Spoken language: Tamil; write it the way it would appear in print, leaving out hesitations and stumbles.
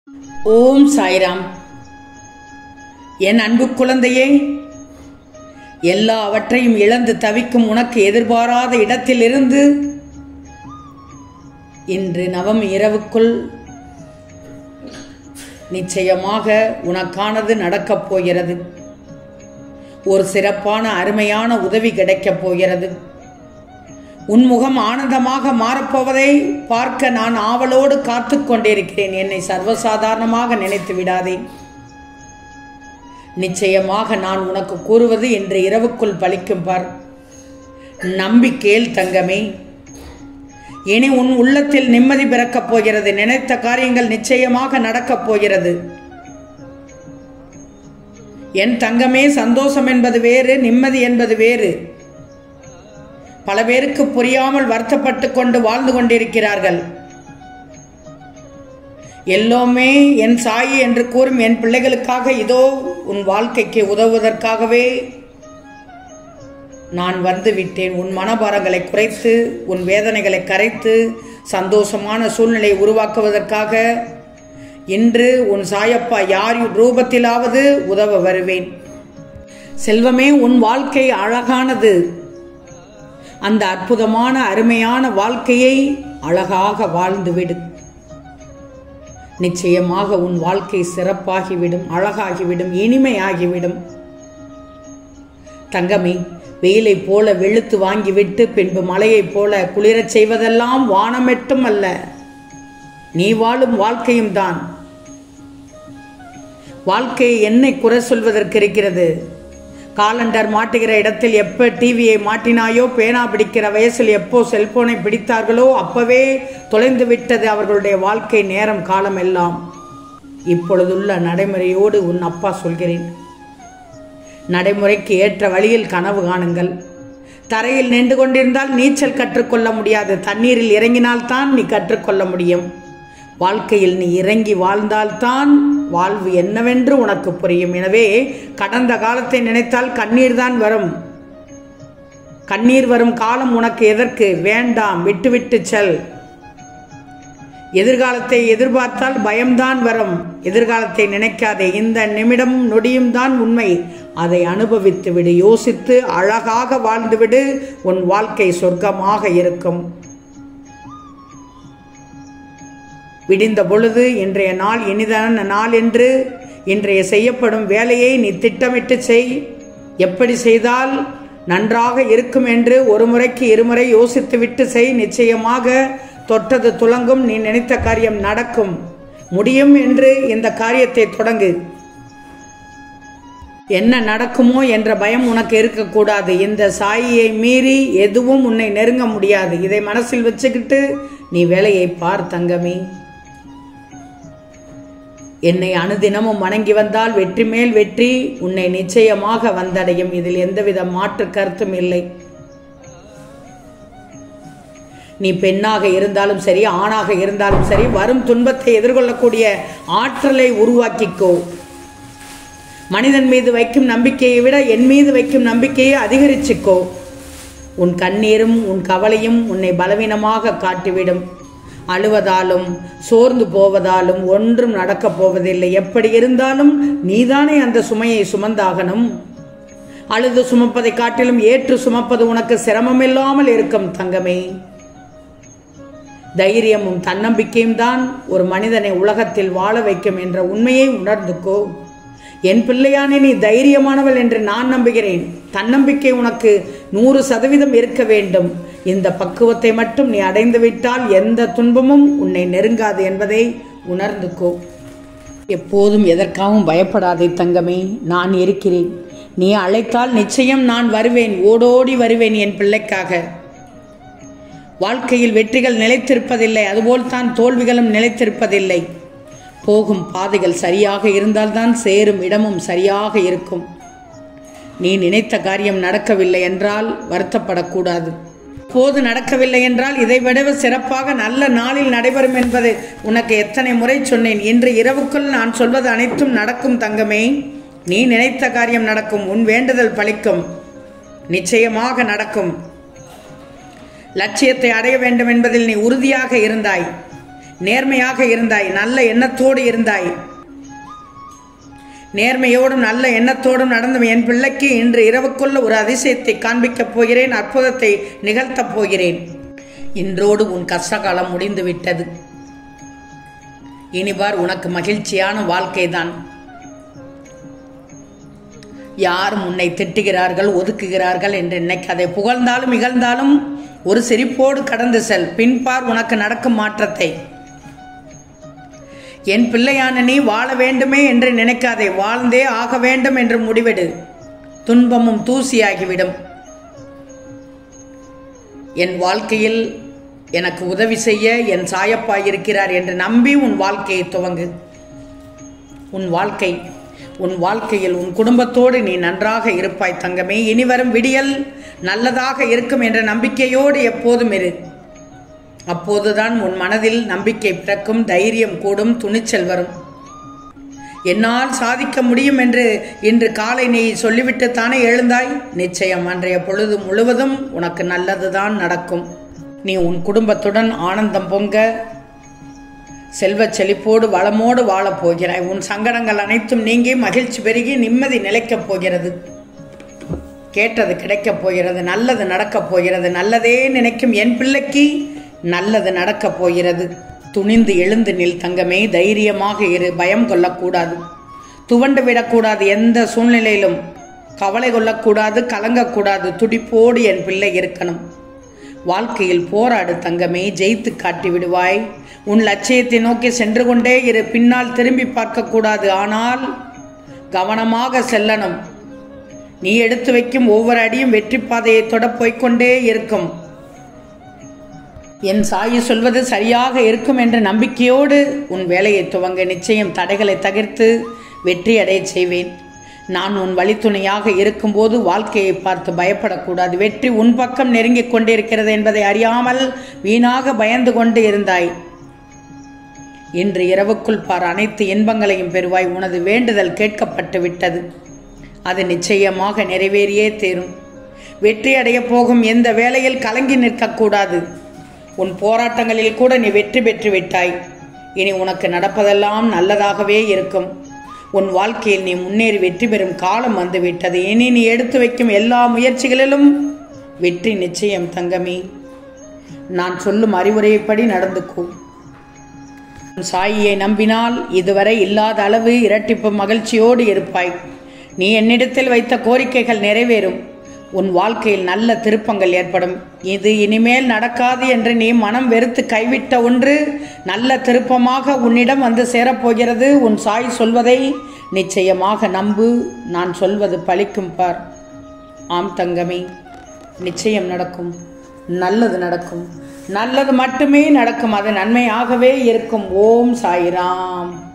ஓம் சாய்ராம். என் அன்பு குழந்தையே, எல்லாவற்றையும் இழந்து தவிக்கும் உனக்கு எதிர்பாராத இடத்திலிருந்து இன்று நவமி இரவுக்குள் நிச்சயமாக உனக்கானது நடக்கப் போகிறது. ஒரு சிறப்பான அருமையான உதவி கிடைக்கப் போகிறது. உன் முகம் ஆனந்தமாக மாறப்போவதை பார்க்க நான் ஆவலோடு காத்து கொண்டிருக்கிறேன். என்னை சர்வசாதாரணமாக நினைத்து விடாதே. நிச்சயமாக நான் உனக்கு கூறுவது இன்று இரவுக்குள் பலிக்கும் பார். நம்பிக்கையில் தங்கமே, இனி உன் உள்ளத்தில் நிம்மதி பிறக்கப் போகிறது. நினைத்த காரியங்கள் நிச்சயமாக நடக்கப் போகிறது. என் தங்கமே, சந்தோஷம் என்பது வேறு, நிம்மதி என்பது வேறு. பல பேருக்கு புரியாமல் வருத்தப்பட்டு கொண்டு வாழ்ந்து கொண்டிருக்கிறார்கள். எல்லோமே என் சாயி என்று கூறும் என் பிள்ளைகளுக்காக இதோ உன் வாழ்க்கைக்கு உதவுவதற்காகவே நான் வந்து விட்டேன். உன் மனபாரங்களை குறைத்து உன் வேதனைகளை கரைத்து சந்தோஷமான சூழ்நிலை உருவாக்குவதற்காக இன்று உன் சாயப்பா யார் ரூபத்திலாவது உதவ வருவேன். செல்வமே, உன் வாழ்க்கை அழகானது. அந்த அற்புதமான அருமையான வாழ்க்கையை அழகாக வாழ்ந்துவிடு. நிச்சயமாக உன் வாழ்க்கை சிறப்பாகிவிடும், அழகாகிவிடும், இனிமையாகிவிடும். தங்கமே, வெயிலை போல வெளுத்து வாங்கிவிட்டு பின்பு மலையைப் போல குளிரச் செய்வதெல்லாம் வானமெட்டும் அல்ல, நீ வாழும் வாழ்க்கையும் தான். வாழ்க்கையை என்னை குறை சொல்வதற்கு இருக்கிறது? காலண்டர் மாட்டுகிற இடத்தில் எப்போ டிவியை மாட்டினாயோ, பேனா பிடிக்கிற வயசில் எப்போ செல்போனை பிடித்தார்களோ அப்பவே தொலைந்து விட்டது அவர்களுடைய வாழ்க்கை நேரம் காலம் எல்லாம். இப்பொழுதுள்ள நடைமுறையோடு உன் அப்பா சொல்கிறேன். நடைமுறைக்கு ஏற்ற வழியில் கனவு காணுங்கள். தரையில் நின்று கொண்டிருந்தால் நீச்சல் கற்றுக்கொள்ள முடியாது. தண்ணீரில் இறங்கினால்தான் நீ கற்றுக்கொள்ள முடியும். வாழ்க்கையில் நீ இறங்கி வாழ்ந்தால்தான் வாழ்வு என்னவென்று உனக்கு புரியும். எனவே கடந்த காலத்தை நினைத்தால் கண்ணீர் தான் வரும். கண்ணீர் வரும் காலம் உனக்கு எதற்கு? வேண்டாம், விட்டுவிட்டு செல். எதிர்காலத்தை எதிர்பார்த்தால் பயம்தான் வரும். எதிர்காலத்தை நினைக்காதே. இந்த நிமிடமும் நொடியும் தான் உண்மை. அதை அனுபவித்து விடு. யோசித்து அழகாக வாழ்ந்துவிடு. உன் வாழ்க்கை சொர்க்கமாக இருக்கும். விடிந்த பொழுது இன்றைய நாள் இனிதான நாள் என்று இன்றைய செய்யப்படும் வேலையை நீ திட்டமிட்டு செய். எப்படி செய்தால் நன்றாக இருக்கும் என்று ஒரு முறைக்கு இருமுறை யோசித்துவிட்டு செய். நிச்சயமாக தொட்டது துலங்கும். நீ நினைத்த காரியம் நடக்கும். முடியும் என்று இந்த காரியத்தை தொடங்கு. என்ன நடக்குமோ என்ற பயம் உனக்கு இருக்கக்கூடாது. இந்த சாயியை மீறி எதுவும் உன்னை நெருங்க முடியாது. இதை மனசில் வச்சுக்கிட்டு நீ வேலையை பார் தங்கமே. என்னை அனுதினமும் வணங்கி வந்தால் வெற்றி மேல் வெற்றி உன்னை நிச்சயமாக வந்தடையும். இதில் எந்தவித மாற்று கருத்தும் இல்லை. நீ பெண்ணாக இருந்தாலும் சரி, ஆணாக இருந்தாலும் சரி, வரும் துன்பத்தை எதிர்கொள்ளக்கூடிய ஆற்றலை உருவாக்கிக்கோ. மனிதன் மீது வைக்கும் நம்பிக்கையை விட என் மீது வைக்கும் நம்பிக்கையை அதிகரிச்சுக்கோ. உன் கண்ணீரும் உன் கவலையும் உன்னை பலவீனமாக காட்டிவிடும். அழுவதாலும் சோர்ந்து போவதாலும் ஒன்றும் நடக்கப் போவதில்லை. எப்படி இருந்தாலும் நீதானே அந்த சுமையை சுமந்தாகணும். அழுது சுமப்பதை காட்டிலும் ஏற்று சுமப்பது உனக்கு சிரமமில்லாமல் இருக்கும் தங்கமே. தைரியமும் தன்னம்பிக்கையும் தான் ஒரு மனிதனை உலகத்தில் வாழ வைக்கும் என்ற உண்மையை உணர்ந்துக்கோ. என் பிள்ளையானே, நீ தைரியமானவள் என்று நான் நம்புகிறேன். தன்னம்பிக்கை உனக்கு 100% இருக்க வேண்டும். இந்த பக்குவத்தை மட்டும் நீ அடைந்து விட்டால் எந்த துன்பமும் உன்னை நெருங்காது என்பதை உணர்ந்துக்கோ. எப்போதும் எதற்காகவும் பயப்படாதே தங்கமே. நான் இருக்கிறேன். நீ அழைத்தால் நிச்சயம் நான் வருவேன். ஓடோடி வருவேன் என் பிள்ளைக்காக. வாழ்க்கையில் வெற்றிகள் நிலைத்திருப்பதில்லை, அதுபோல்தான் தோல்விகளும் நிலைத்திருப்பதில்லை. போகும் பாதைகள் சரியாக இருந்தால்தான் சேரும் இடமும் சரியாக இருக்கும். நீ நினைத்த காரியம் நடக்கவில்லை என்றால் வருத்தப்படக்கூடாது. போது நடக்கவில்லை என்றால் இதைவிட சிறப்பாக நல்ல நாளில் நடைபெறும் என்பது உனக்கு எத்தனை முறை சொன்னேன். இன்று இரவுக்குள் நான் சொல்வது அனைத்தும் நடக்கும் தங்கமே. நீ நினைத்த காரியம் நடக்கும். உன் வேண்டுதல் பலிக்கும். நிச்சயமாக நடக்கும். லட்சியத்தை அடைய வேண்டும் என்பதில் நீ உறுதியாக இருந்தாய். நேர்மையாக இருந்தாய், நல்ல எண்ணத்தோடு இருந்தாய். நேர்மையோடும் நல்ல எண்ணத்தோடும் நடந்த என் பிள்ளைக்கு இன்று இரவுக்குள்ள ஒரு அதிசயத்தை காண்பிக்கப் போகிறேன், அற்புதத்தை நிகழ்த்தப் போகிறேன். இன்றோடு உன் கஷ்டகாலம் முடிந்து விட்டது. இனிபார் உனக்கு மகிழ்ச்சியான வாழ்க்கைதான். யாரும் உன்னை திட்டுகிறார்கள், ஒதுக்குகிறார்கள் என்று நினைக்காதே. புகழ்ந்தாலும் இகழ்ந்தாலும் ஒரு சிரிப்போடு கடந்து செல். பின்பார் உனக்கு நடக்கும் மாற்றத்தை. என் பிள்ளையான நீ வாழ வேண்டுமே என்று நினைக்காதே. வாழ்ந்தே ஆக வேண்டும் என்று முடிவெடு. துன்பமும் தூசியாகிவிடும். என் வாழ்க்கையில் எனக்கு உதவி செய்ய என் சாயப்பா இருக்கிறார் என்று நம்பி உன் வாழ்க்கையை துவங்கு. உன் வாழ்க்கையில் உன் குடும்பத்தோடு நீ நன்றாக இருப்பாய் தங்கமே. இனிவரும் விடியல் நல்லதாக இருக்கும் என்ற நம்பிக்கையோடு எப்போதும் இரு. அப்போதுதான் உன் மனதில் நம்பிக்கை பிறக்கும், தைரியம் கூடும், துணிச்சல் வரும். என்னால் சாதிக்க முடியும் என்று இன்று காலை நீ சொல்லிவிட்டு தானே எழுந்தாய். நிச்சயம் அன்றைய பொழுது முழுவதும் உனக்கு நல்லதுதான் நடக்கும். நீ உன் குடும்பத்துடன் ஆனந்தம் பொங்க செல்வ செழிப்போடு வளமோடு வாழப் போகிறாய். உன் சங்கடங்கள் அனைத்தும் நீங்கி மகிழ்ச்சி பெருகி நிம்மதி நிலைக்கப் போகிறது. கேட்டது கிடைக்கப் போகிறது. நல்லது நடக்கப் போகிறது. நல்லதே நினைக்கும் என் பிள்ளைக்கு நல்லது நடக்கப் போகிறது. துணிந்து எழுந்து நில் தங்கமே. தைரியமாக இரு. பயம் கொள்ளக்கூடாது, துவண்டு விடக்கூடாது. எந்த சூழ்நிலையிலும் கவலை கொள்ளக்கூடாது, கலங்கக்கூடாது. துடிப்போடு என் பிள்ளை இருக்கணும். வாழ்க்கையில் போராடு தங்கமே. ஜெயித்து காட்டி விடுவாய். உன் லட்சியத்தை நோக்கி சென்று கொண்டே இரு. பின்னால் திரும்பி பார்க்கக்கூடாது. ஆனால் கவனமாக செல்லணும். நீ எடுத்து வைக்கும் ஒவ்வொரு அடியும் வெற்றி பாதையை தொட போய்கொண்டே இருக்கும். என் சாயி சொல்வது சரியாக இருக்கும் என்ற நம்பிக்கையோடு உன் வேலையை துவங்க. நிச்சயம் தடைகளை தகர்த்து வெற்றி அடைய செய்வேன். நான் உன் வழித்துணையாக இருக்கும்போது வாழ்க்கையை பார்த்து பயப்படக்கூடாது. வெற்றி உன் பக்கம் நெருங்கிக் கொண்டிருக்கிறது என்பதை அறியாமல் வீணாக பயந்து கொண்டு இருந்தாய். இன்று இரவுக்குள் பார், அனைத்து இன்பங்களையும் பெறுவாய். உனது வேண்டுதல் கேட்கப்பட்டு விட்டது. அது நிச்சயமாக நிறைவேறியே தீரும். வெற்றி அடைய போகும் எந்த வேளையில் கலங்கி நிற்கக்கூடாது. உன் போராட்டங்களில் கூட நீ வெற்றி பெற்று விட்டாய். இனி உனக்கு நடப்பதெல்லாம் நல்லதாகவே இருக்கும். உன் வாழ்க்கையில் நீ முன்னேறி வெற்றி பெறும் காலம் வந்துவிட்டது. இனி நீ எடுத்து வைக்கும் எல்லா முயற்சிகளிலும் வெற்றி நிச்சயம் தங்கமே. நான் சொல்லும் அறிவுரைப்படி நடந்துக்கோ. சாயியை நம்பினால் இதுவரை இல்லாத அளவு இரட்டிப்பு மகிழ்ச்சியோடு இருப்பாய். நீ என்னிடத்தில் வைத்த கோரிக்கைகள் நிறைவேறும். உன் வாழ்க்கையில் நல்ல திருப்பங்கள் ஏற்படும். இது இனிமேல் நடக்காது என்று நீ மனம் வெறுத்து கைவிட்ட ஒன்று நல்ல திருப்பமாக உன்னிடம் வந்து சேரப்போகிறது. உன் சாய் சொல்வதை நிச்சயமாக நம்பு. நான் சொல்வது பலிக்கும் பார். ஆம் தங்கமே, நிச்சயம் நடக்கும். நல்லது நடக்கும். நல்லது மட்டுமே நடக்கும். அது நன்மையாகவே இருக்கும். ஓம் சாய்ராம்.